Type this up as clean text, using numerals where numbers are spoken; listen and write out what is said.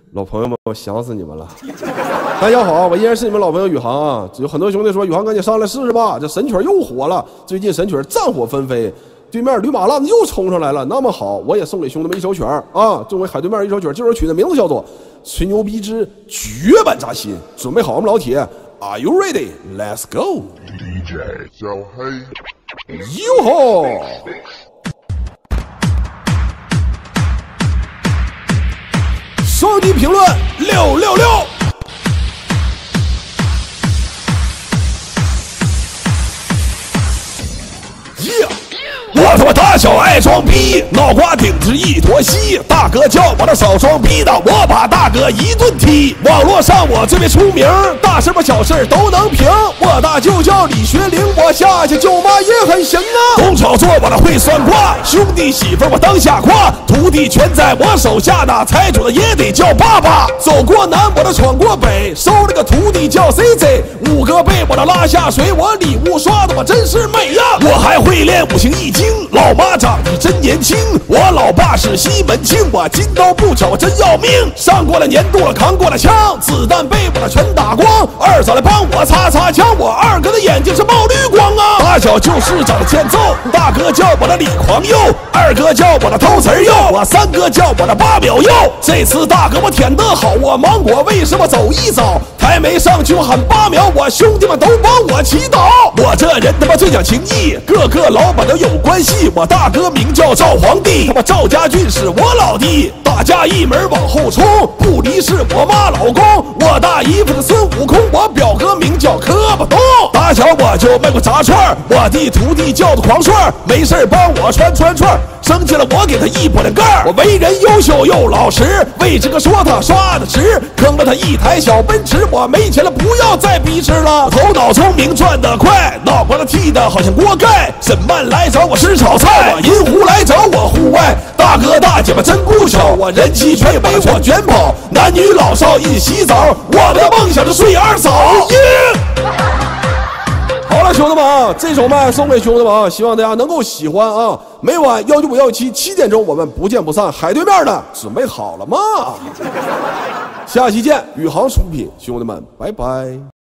老朋友们，我想死你们了！大家好，我依然是你们老朋友宇航啊。有很多兄弟说，宇航赶紧上来试试吧，这神曲又火了。最近神曲战火纷飞，对面驴马烂子又冲上来了。那么好，我也送给兄弟们一首曲儿啊，作为海对面一首曲儿。这首曲的名字叫做《吹牛逼之绝版扎心》。准备好我们老铁 ，Are you ready? Let's go! DJ 小黑， 哟吼！双击评论666。我他妈大小爱装逼，脑瓜顶着一坨稀。大哥叫我的少装逼的，我把大哥一顿踢。网络上我最为出名，大事吧小事都能评。我大舅叫李学凌，我下去舅妈也很行啊。东炒作我的会算卦，兄弟媳妇我当下胯，徒弟全在我手下呢，财主的也得叫爸爸。走过南我的闯过北，收了个徒弟叫 CJ， 5个被我的拉下水，我礼物刷的我真是美呀。我还会练五行易经。老妈长得真年轻，我老爸是西门庆，我金刀不巧我真要命。上过了年度了，扛过了枪，子弹被我的全打光。二嫂来帮我擦擦枪，我二哥的眼睛是冒绿光啊。大小就是长得欠揍，大哥叫我的李狂佑，二哥叫我的偷词佑，我三哥叫我的8秒佑。这次大哥我舔得好，我芒果为什么走一遭？还没上去我喊8秒，我兄弟们都帮我祈祷。我这人他妈最讲情义，各个老板都有关系。我大哥名叫赵皇帝，他妈赵家俊是我老弟，大家一门往后冲，不离是我妈老公。我大姨夫是孙悟空，我表哥名叫柯巴东。打小我就卖过炸串，我的徒弟叫做狂串，没事帮我串，生气了我给他一波两盖。我为人优秀又老实，为这个说他刷的值，坑了他一台小奔驰。我没钱了，不要再逼吃了。头脑聪明，转得快，脑瓜子剃得好像锅盖。沈曼来找我吃炒菜，我银狐来找我户外。大哥大姐们真不巧，我人气全被我卷跑。男女老少一洗澡，我的梦想是睡二嫂。好了，兄弟们啊，这首麦送给兄弟们啊，希望大家能够喜欢啊。每晚195、157、7点钟，我们不见不散。海对面的准备好了吗？下期见，宇航出品，兄弟们，拜拜。